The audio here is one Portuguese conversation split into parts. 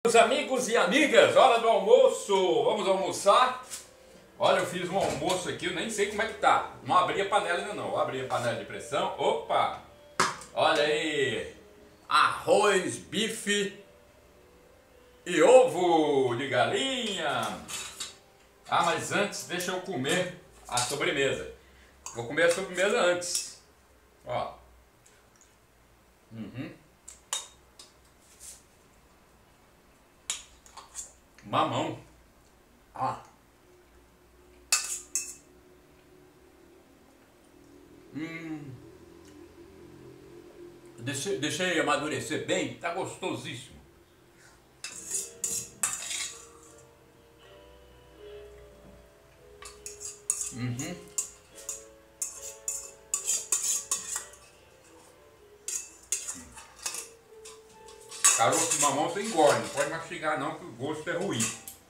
Meus amigos e amigas, hora do almoço. Vamos almoçar? Olha, eu fiz um almoço aqui, eu nem sei como é que tá. Não abri a panela ainda não. Vou abrir a panela de pressão. Opa! Olha aí. Arroz, bife e ovo de galinha. Ah, mas antes deixa eu comer a sobremesa. Vou comer a sobremesa antes. Ó. Mamão. Ah. Deixei amadurecer bem, tá gostosíssimo. Caroço de mamão você engole, não pode mastigar não, que o gosto é ruim.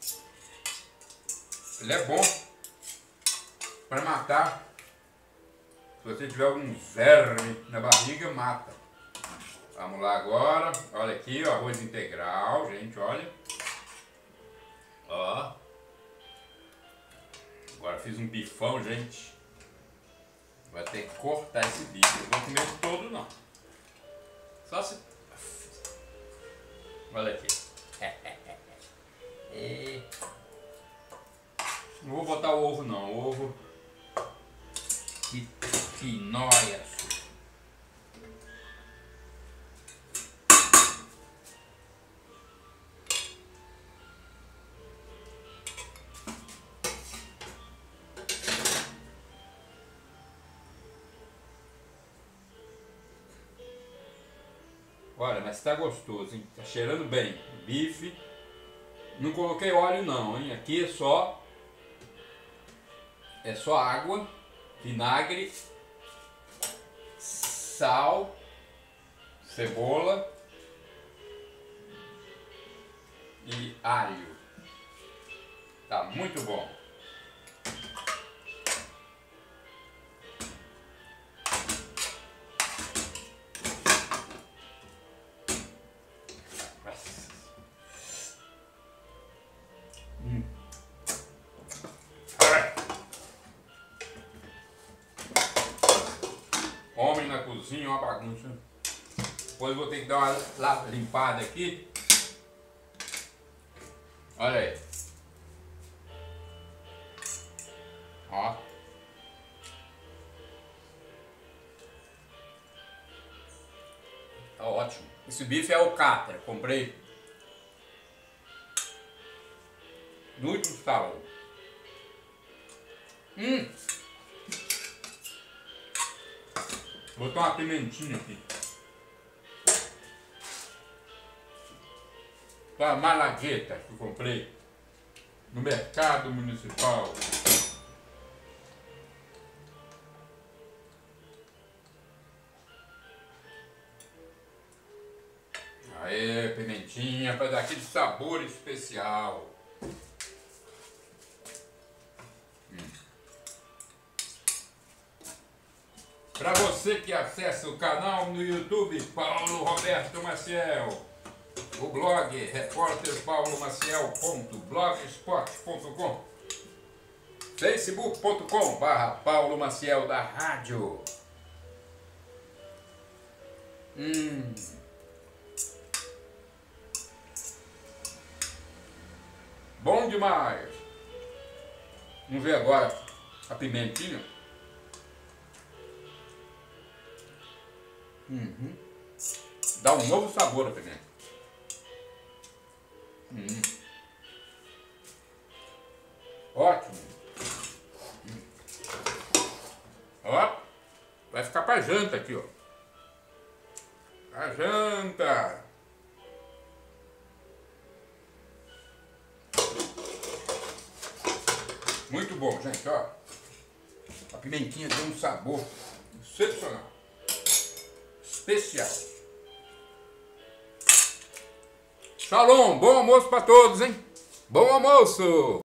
Ele é bom para matar. Se você tiver algum verme na barriga, mata. Vamos lá agora. Olha aqui, ó, arroz integral, gente, olha. Ó. Agora fiz um bifão, gente. Vai ter que cortar esse bife. Não vou comer todo não. Só se... Olha aqui. Não vou botar o ovo não. O ovo... Que nóia. Olha, mas tá gostoso, hein? Tá cheirando bem. Bife. Não coloquei óleo não, hein? Aqui é só água, vinagre, sal, cebola e alho. Tá muito bom. Homem na cozinha, uma bagunça. Depois vou ter que dar uma limpada aqui. Olha aí. Ó. Tá ótimo. Esse bife é alcatra. Comprei no último sábado. Vou botar uma pimentinha aqui. Uma malagueta que eu comprei no mercado municipal. Aê, pimentinha, para dar aquele sabor especial. Para você que acessa o canal no YouTube Paulo Roberto Maciel, o blog repórterpaulomaciel.blogspot.com, facebook.com/Paulo Maciel da Rádio. Bom demais. Vamos ver agora a pimentinha. Dá um novo sabor a pimenta. Ótimo. Ó, vai ficar pra janta aqui, ó. A janta. Muito bom, gente, ó. A pimentinha tem um sabor excepcional. Especial. Shalom, bom almoço para todos, hein? Bom almoço!